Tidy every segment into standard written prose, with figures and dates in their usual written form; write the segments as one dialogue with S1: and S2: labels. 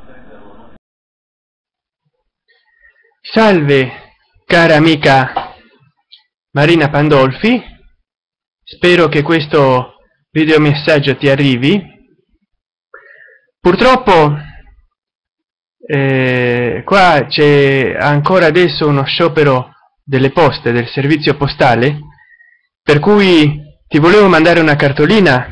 S1: Salve cara amica Marina Pandolfi, spero che questo videomessaggio ti arrivi. Purtroppo qua c'è ancora adesso uno sciopero delle poste, del servizio postale, per cui ti volevo mandare una cartolina,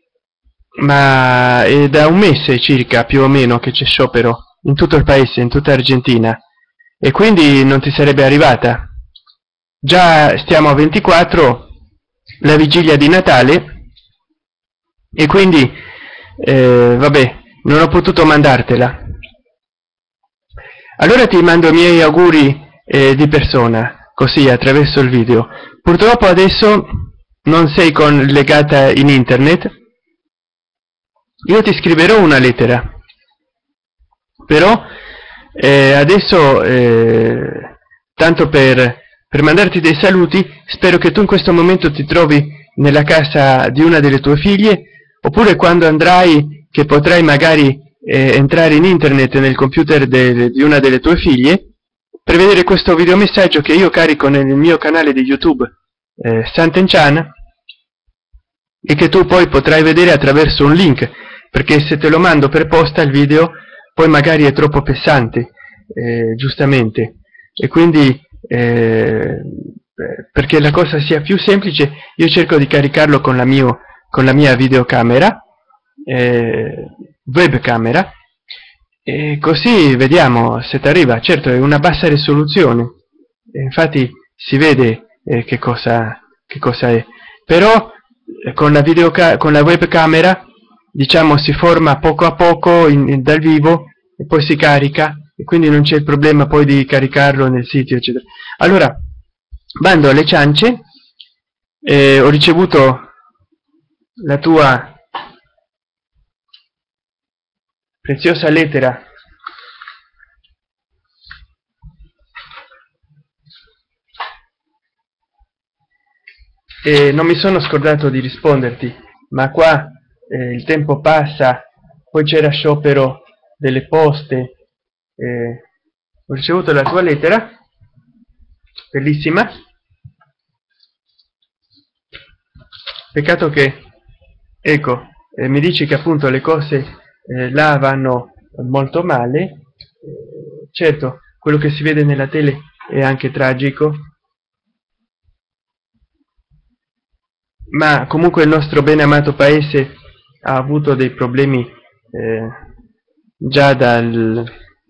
S1: ma è da un mese circa più o meno che c'è sciopero in tutto il paese, in tutta Argentina, e quindi non ti sarebbe arrivata. Già stiamo a 24, la vigilia di Natale, e quindi vabbè, non ho potuto mandartela. Allora ti mando i miei auguri di persona, così attraverso il video. Purtroppo adesso non sei legata in internet. Io ti scriverò una lettera, però adesso tanto per mandarti dei saluti, spero che tu in questo momento ti trovi nella casa di una delle tue figlie, oppure quando andrai, che potrai magari entrare in internet nel computer di una delle tue figlie per vedere questo videomessaggio che io carico nel mio canale di YouTube Sant'Enchan, e che tu poi potrai vedere attraverso un link, perché se te lo mando per posta il video poi magari è troppo pesante, giustamente, e quindi perché la cosa sia più semplice io cerco di caricarlo con la mia videocamera, webcamera, e così vediamo se ti arriva. Certo è una bassa risoluzione, infatti si vede che cosa è, però con la webcamera, diciamo, si forma poco a poco dal vivo e poi si carica, e quindi non c'è il problema poi di caricarlo nel sito, eccetera. Allora, bando alle ciance, ho ricevuto la tua preziosa lettera e non mi sono scordato di risponderti, ma qua il tempo passa, poi c'era sciopero delle poste, ho ricevuto la tua lettera, bellissima, peccato che, ecco, mi dici che appunto le cose là vanno molto male. Certo, quello che si vede nella tele è anche tragico, ma comunque il nostro ben amato paese ha avuto dei problemi già dal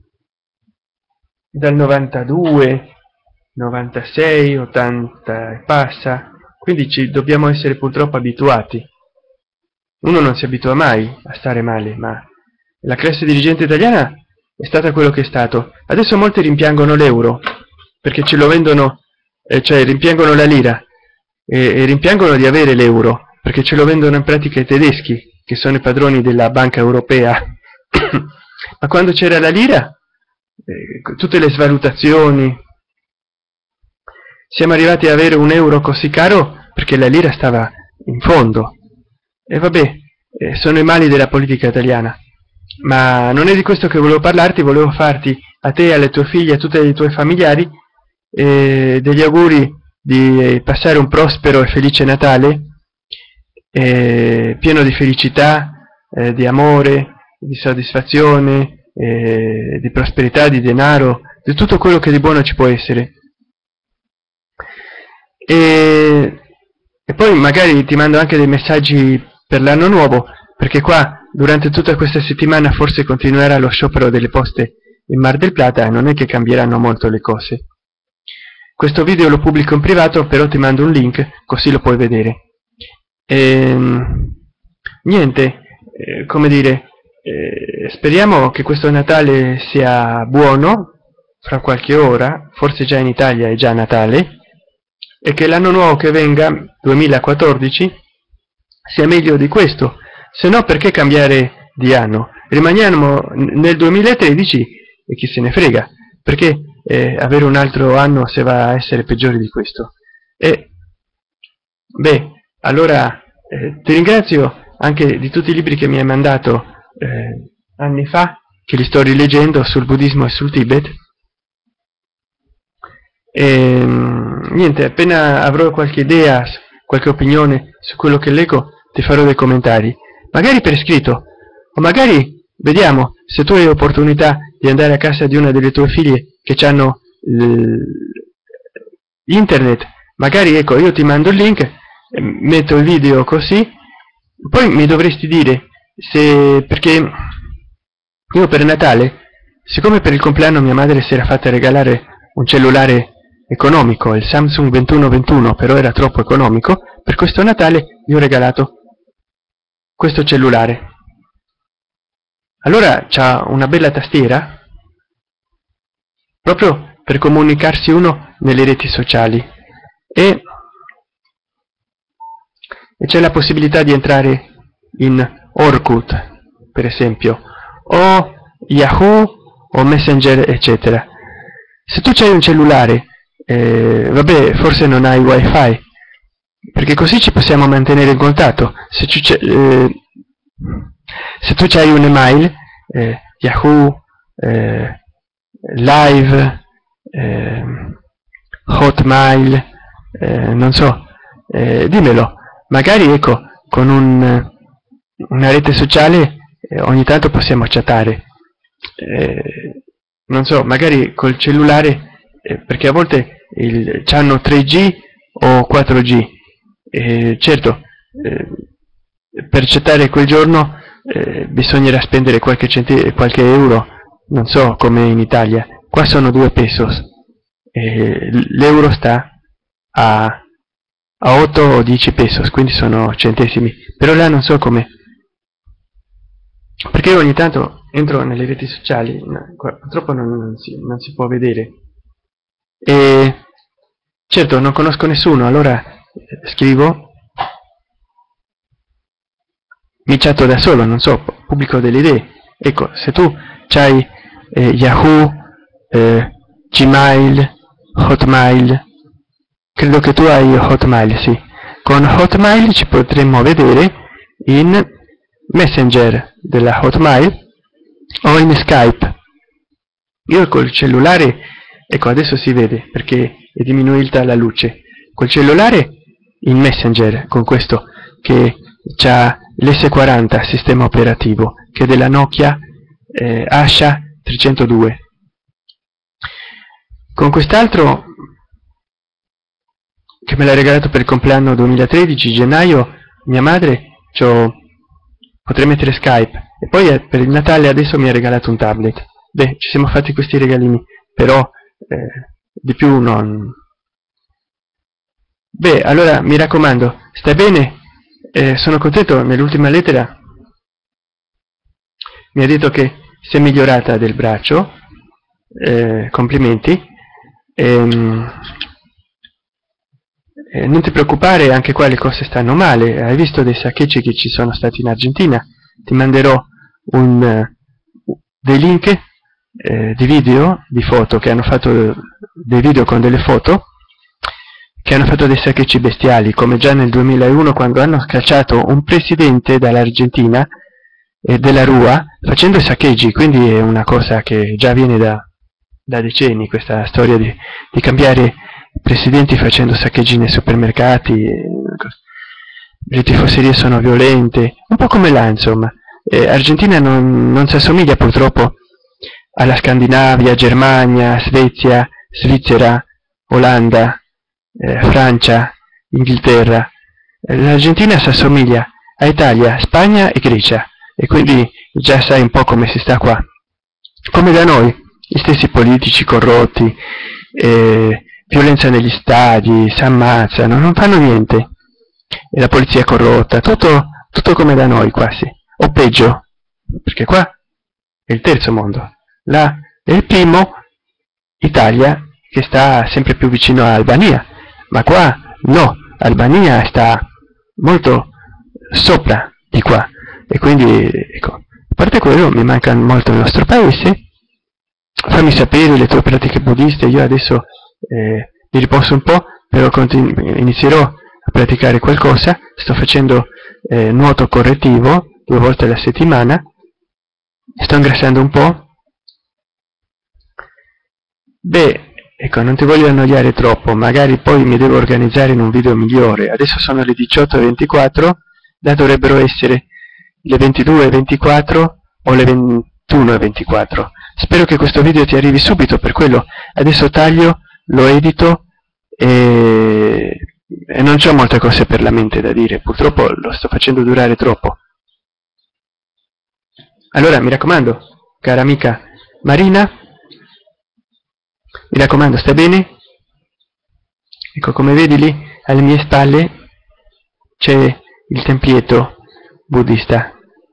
S1: 92, 96, 80 e passa, quindi ci dobbiamo essere purtroppo abituati. Uno non si abitua mai a stare male, ma la classe dirigente italiana è stata quello che è stato. Adesso molti rimpiangono l'euro, perché ce lo vendono, cioè rimpiangono la lira, e rimpiangono di avere l'euro, perché ce lo vendono in pratica i tedeschi, che sono i padroni della banca europea. Ma quando c'era la lira, tutte le svalutazioni, siamo arrivati ad avere un euro così caro perché la lira stava in fondo. E vabbè, sono i mali della politica italiana, ma non è di questo che volevo parlarti. Volevo farti, a te, alle tue figlie, a tutti i tuoi familiari, degli auguri di passare un prospero e felice Natale, pieno di felicità, di amore, di soddisfazione, di prosperità, di denaro, di tutto quello che di buono ci può essere. E poi magari ti mando anche dei messaggi per l'anno nuovo, perché qua durante tutta questa settimana forse continuerà lo sciopero delle poste in Mar del Plata e non è che cambieranno molto le cose. Questo video lo pubblico in privato, però ti mando un link così lo puoi vedere. Niente, come dire, speriamo che questo Natale sia buono, fra qualche ora, forse già in Italia è già Natale, e che l'anno nuovo che venga, 2014, sia meglio di questo. Se no, perché cambiare di anno? Rimaniamo nel 2013 e chi se ne frega, perché avere un altro anno se va a essere peggiore di questo. Beh, allora ti ringrazio anche di tutti i libri che mi hai mandato anni fa, che li sto rileggendo sul buddismo e sul Tibet. E niente, appena avrò qualche idea, qualche opinione su quello che leggo, ti farò dei commentari, magari per scritto, o magari vediamo se tu hai opportunità di andare a casa di una delle tue figlie che hanno internet, magari ecco, io ti mando il link, metto il video così, poi mi dovresti dire se, perché io per Natale, siccome per il compleanno mia madre si era fatta regalare un cellulare economico, il Samsung 2121, però era troppo economico, per questo Natale gli ho regalato questo cellulare. Allora c'ha una bella tastiera, proprio per comunicarsi uno nelle reti sociali, e c'è la possibilità di entrare in Orkut, per esempio, o Yahoo, o Messenger, eccetera. Se tu c'hai un cellulare, vabbè, forse non hai wifi, perché così ci possiamo mantenere in contatto. Se tu c'hai un'email, Yahoo, Live, Hotmail, non so, dimmelo, magari ecco, con una rete sociale ogni tanto possiamo chattare, non so, magari col cellulare, perché a volte c'hanno 3G o 4G, certo, per chattare quel giorno bisognerà spendere qualche euro, non so come in Italia, qua sono 2 pesos, l'euro sta a 8 o 10 pesos, quindi sono centesimi, però là non so come, perché io ogni tanto entro nelle reti sociali, purtroppo non si può vedere, e certo non conosco nessuno, allora scrivo, mi chatto da solo, non so, pubblico delle idee. Ecco, se tu c'hai Yahoo, Gmail, Hotmail, credo che tu hai Hotmail, sì, con Hotmail ci potremmo vedere in Messenger della Hotmail o in Skype. Io col cellulare, ecco, adesso si vede perché è diminuita la luce, col cellulare in Messenger, con questo che c'ha l'S40 sistema operativo, che è della Nokia Asha 302. Con quest'altro, che me l'ha regalato per il compleanno 2013, gennaio, mia madre, potrei mettere Skype, e poi per il Natale adesso mi ha regalato un tablet. Beh, ci siamo fatti questi regalini, però di più non. Beh, allora mi raccomando, stai bene? Sono contento, nell'ultima lettera mi ha detto che si è migliorata del braccio, complimenti, non ti preoccupare, anche qua le cose stanno male, hai visto dei saccheggi che ci sono stati in Argentina, ti manderò dei link di video, di foto, che hanno fatto dei video con delle foto, che hanno fatto dei saccheggi bestiali, come già nel 2001 quando hanno scacciato un presidente dall'Argentina e della Rua facendo i saccheggi, quindi è una cosa che già viene da decenni, questa storia di cambiare presidenti facendo saccheggi nei supermercati, le tifoserie sono violente, un po' come là, insomma. Argentina non si assomiglia purtroppo alla Scandinavia, Germania, Svezia, Svizzera, Olanda, Francia, Inghilterra. L'Argentina si assomiglia a Italia, Spagna e Grecia, e quindi già sai un po' come si sta qua. Come da noi, gli stessi politici corrotti, violenza negli stadi, si ammazzano, non fanno niente, e la polizia corrotta, tutto come da noi quasi, o peggio, perché qua è il terzo mondo, là è il primo, Italia, che sta sempre più vicino a Albania, ma qua no, Albania sta molto sopra di qua, e quindi ecco, a parte quello mi manca molto il nostro paese. Fammi sapere le tue pratiche buddiste, io adesso mi riposo un po', però inizierò a praticare qualcosa, sto facendo nuoto correttivo 2 volte alla settimana, sto ingrassando un po'. Beh, ecco, non ti voglio annoiare troppo, magari poi mi devo organizzare in un video migliore. Adesso sono le 18:24, da dovrebbero essere le 22:24 o le 21:24. Spero che questo video ti arrivi subito, per quello adesso taglio, lo edito e non c'ho molte cose per la mente da dire, purtroppo lo sto facendo durare troppo. Allora, mi raccomando, cara amica Marina, mi raccomando, stai bene? Ecco, come vedi lì, alle mie spalle c'è il tempietto buddista,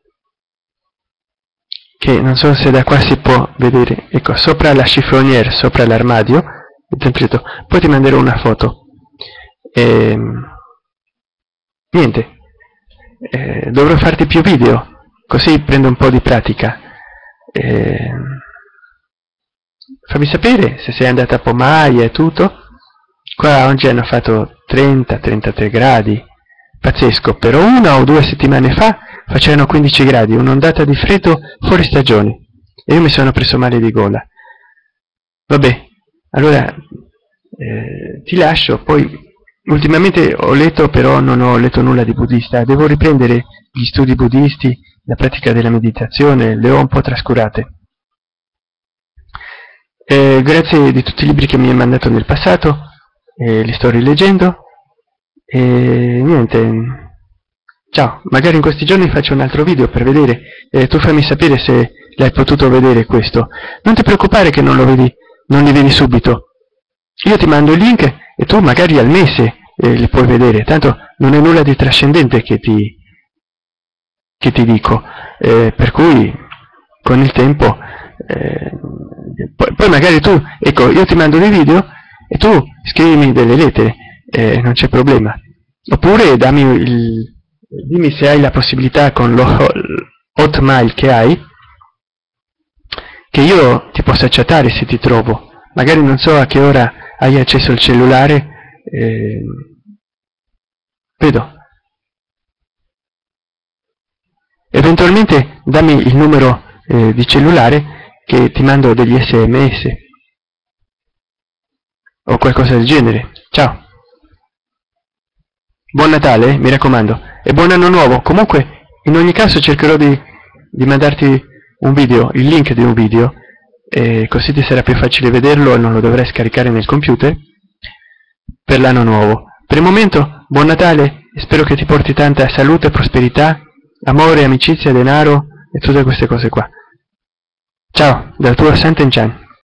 S1: che non so se da qua si può vedere. Ecco, sopra la chiffoniere, sopra l'armadio, il tempietto. Poi ti manderò una foto. Niente, dovrò farti più video, così prendo un po' di pratica. Fammi sapere se sei andata a Pomaia e tutto. Qua oggi hanno fatto 30-33 gradi, pazzesco. Però 1 o 2 settimane fa facevano 15 gradi, un'ondata di freddo fuori stagione, e io mi sono preso male di gola. Vabbè, allora ti lascio. Poi ultimamente ho letto, però non ho letto nulla di buddista. Devo riprendere gli studi buddisti, la pratica della meditazione, le ho un po' trascurate. Grazie di tutti i libri che mi hai mandato nel passato, li sto rileggendo e niente, ciao, magari in questi giorni faccio un altro video per vedere, tu fammi sapere se l'hai potuto vedere questo. Non ti preoccupare che non li vedi subito, io ti mando il link e tu magari al mese li puoi vedere, tanto non è nulla di trascendente che ti dico, per cui con il tempo poi magari tu, ecco, io ti mando dei video e tu scrivimi delle lettere, non c'è problema. Oppure dimmi se hai la possibilità con lo Hotmail che hai, che io ti possa chattare se ti trovo. Magari non so a che ora hai acceso il cellulare, vedo. Eventualmente dammi il numero di cellulare, che ti mando degli SMS o qualcosa del genere. Ciao, buon Natale, mi raccomando, e buon anno nuovo. Comunque, in ogni caso cercherò di mandarti un video, il link di un video, così ti sarà più facile vederlo e non lo dovrai scaricare nel computer per l'anno nuovo. Per il momento, buon Natale e spero che ti porti tanta salute, prosperità, amore, amicizia, denaro e tutte queste cose qua. Ciao, dal tuo Santen Chan.